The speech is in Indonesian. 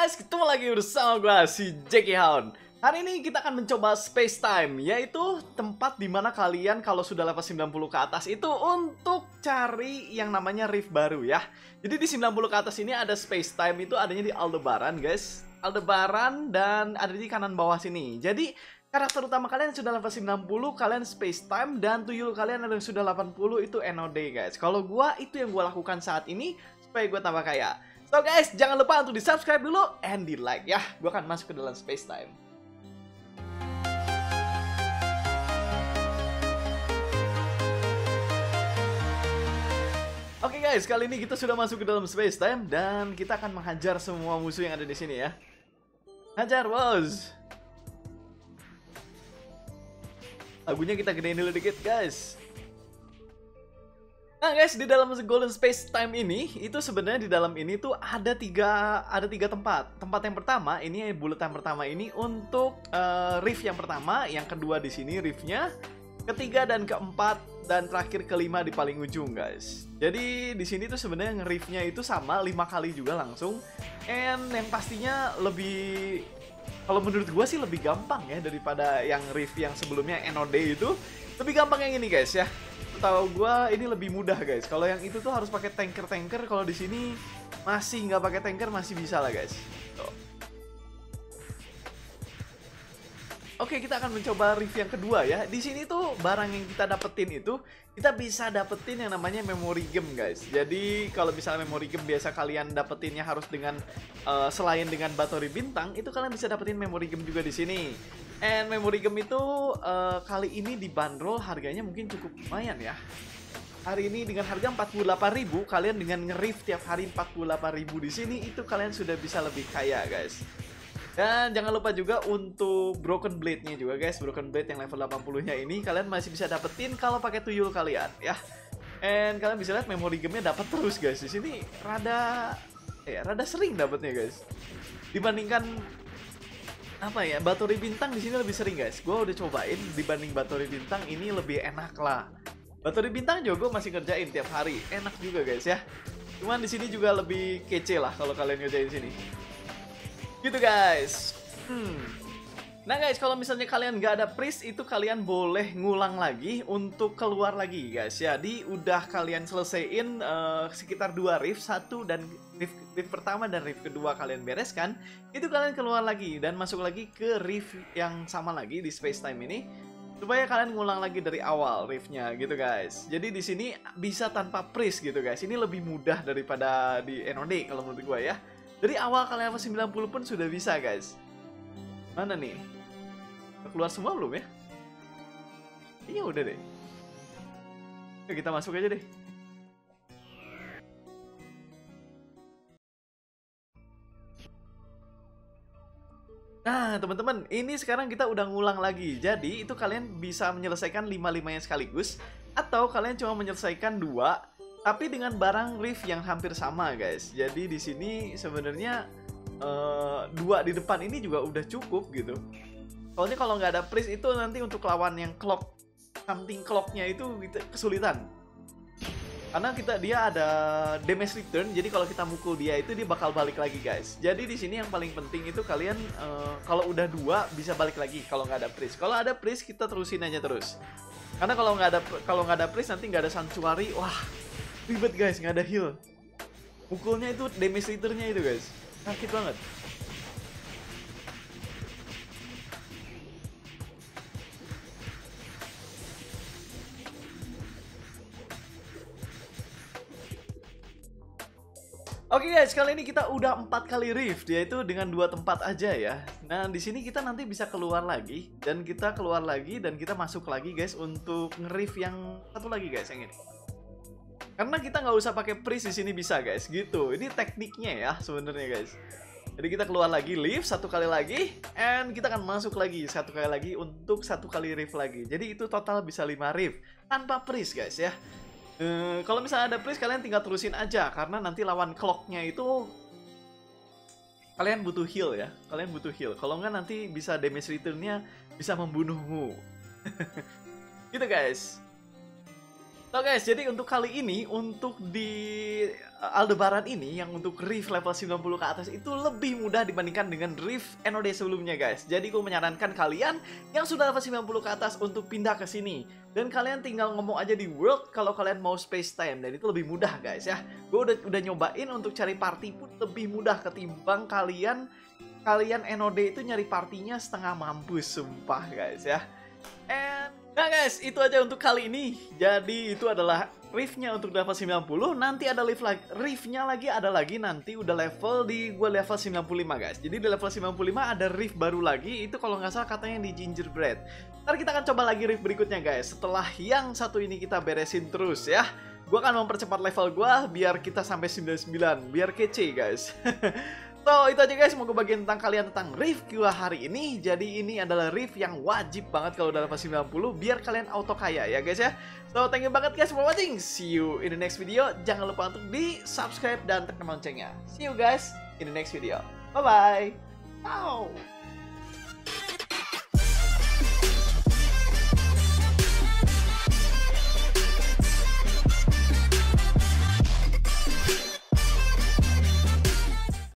guys, ketemu lagi bersama gue si Jackie Hound. Hari ini kita akan mencoba Space Time, yaitu tempat dimana kalian kalau sudah level 90 ke atas itu untuk cari yang namanya rift baru ya. Jadi di 90 ke atas ini ada Space Time, itu adanya di Aldebaran guys. Aldebaran dan ada di kanan bawah sini. Jadi karakter utama kalian yang sudah level 90, kalian Space Time, dan tuyul kalian yang sudah 80 itu NOD guys. Kalau gua itu yang gua lakukan saat ini supaya gua tambah kaya. So guys, jangan lupa untuk di subscribe dulu and di like ya. Gua akan masuk ke dalam Space Time. Oke guys, kali ini kita sudah masuk ke dalam Space Time dan kita akan menghajar semua musuh yang ada di sini ya. Hajar bos. Lagunya kita gedein dulu dikit guys. Nah guys, di dalam Golden Space Time ini, itu sebenarnya di dalam ini tuh ada tiga tempat. Tempat yang pertama, ini bulletan pertama ini untuk rift yang pertama, yang kedua di sini riftnya, ketiga dan keempat dan terakhir kelima di paling ujung guys. Jadi di sini tuh sebenarnya riftnya itu sama 5 kali juga langsung. And yang pastinya lebih, kalau menurut gue sih lebih gampang ya daripada yang rift yang sebelumnya NOD itu. Lebih gampang yang ini guys ya. Tahu gue ini lebih mudah guys. Kalau yang itu tuh harus pakai tanker. Kalau di sini masih nggak pakai tanker, masih bisa lah guys. Tuh. Oke, kita akan mencoba rift yang kedua ya. Di sini tuh barang yang kita dapetin itu kita bisa dapetin yang namanya memory gem guys. Jadi kalau misalnya memory gem biasa kalian dapetinnya harus dengan selain dengan batori bintang, itu kalian bisa dapetin memory gem juga di sini. And memory gem itu kali ini dibanderol harganya mungkin cukup lumayan ya. Hari ini dengan harga 48.000, kalian dengan nge-rift tiap hari 48.000 di sini itu kalian sudah bisa lebih kaya guys. Dan jangan lupa juga untuk Broken Blade-nya juga guys. Broken Blade yang level 80-nya ini kalian masih bisa dapetin kalau pakai tuyul kalian ya. And kalian bisa lihat memory gem-nya dapat terus guys. Di sini rada sering dapatnya guys. Dibandingkan apa ya, batori bintang di sini lebih sering guys. Gue udah cobain, dibanding batori bintang ini lebih enak lah. Batori bintang juga gue masih ngerjain tiap hari, enak juga guys ya. Cuman di sini juga lebih kece lah kalau kalian ngerjain sini. Gitu guys. Nah guys, kalau misalnya kalian nggak ada priest, itu kalian boleh ngulang lagi untuk keluar lagi guys. Jadi udah kalian selesaiin sekitar 2 rift, satu dan rift pertama dan rift kedua kalian bereskan, itu kalian keluar lagi dan masuk lagi ke rift yang sama lagi di Space Time ini, supaya kalian ngulang lagi dari awal riftnya gitu guys. Jadi di sini bisa tanpa priest gitu guys. Ini lebih mudah daripada di NOD kalau menurut gue ya. Dari awal kalian level 90 pun sudah bisa guys. Mana nih? Keluar semua belum ya? Iya udah deh. Oke, kita masuk aja deh. Nah teman-teman, ini sekarang kita udah ngulang lagi. Jadi itu kalian bisa menyelesaikan 5-5-nya sekaligus, atau kalian cuma menyelesaikan 2 tapi dengan barang rift yang hampir sama guys. Jadi di sini sebenarnya 2 di depan ini juga udah cukup gitu. Soalnya kalau nggak ada priest itu nanti untuk lawan yang clock, something clocknya itu kesulitan. Karena dia ada damage return, jadi kalau kita mukul dia itu dia bakal balik lagi guys. Jadi di sini yang paling penting itu kalian kalau udah 2 bisa balik lagi kalau nggak ada priest. Kalau ada priest kita terusin aja terus. Karena kalau nggak ada priest nanti nggak ada sanctuary, wah ribet guys, nggak ada heal. Mukulnya itu damage returnnya itu guys, sakit banget. Oke guys, kali ini kita udah 4 kali rift, yaitu dengan 2 tempat aja ya. Nah di sini kita nanti bisa keluar lagi dan kita keluar lagi dan kita masuk lagi guys untuk nge-rift yang satu lagi guys, yang ini. Karena kita nggak usah pakai priest di sini bisa guys, gitu. Ini tekniknya ya sebenarnya guys. Jadi kita keluar lagi lift 1 kali lagi, and kita akan masuk lagi 1 kali lagi untuk 1 kali rift lagi. Jadi itu total bisa 5 rift tanpa priest guys ya. Kalau misalnya ada priest kalian tinggal terusin aja, karena nanti lawan clocknya itu kalian butuh heal ya. Kalian butuh heal. Kalau nggak nanti bisa damage returnnya bisa membunuhmu. Gitu guys. So guys, jadi untuk kali ini, untuk di Aldebaran ini, yang untuk Rift level 90 ke atas itu lebih mudah dibandingkan dengan Rift NOD sebelumnya guys. Jadi gue menyarankan kalian yang sudah level 90 ke atas untuk pindah ke sini. Dan kalian tinggal ngomong aja di World kalau kalian mau space time, dan itu lebih mudah guys ya. Gue udah nyobain untuk cari party pun lebih mudah ketimbang kalian NOD itu nyari partinya setengah mampus, sumpah guys ya. Nah guys, itu aja untuk kali ini. Jadi itu adalah riftnya untuk level 90. Nanti ada riftnya lagi ada lagi nanti udah level di gue level 95 guys. Jadi di level 95 ada rift baru lagi. Itu kalau nggak salah katanya di Gingerbread. Ntar kita akan coba lagi rift berikutnya guys. Setelah yang satu ini kita beresin terus ya. Gue akan mempercepat level gue biar kita sampai 99. Biar kece guys. So, itu aja guys, semoga bagian tentang kalian tentang Rift gua hari ini. Jadi ini adalah Rift yang wajib banget kalau udah level 90 biar kalian auto kaya ya guys ya. So, thank you banget guys for watching. See you in the next video. Jangan lupa untuk di subscribe dan tekan loncengnya. See you guys in the next video. Bye bye. Ciao.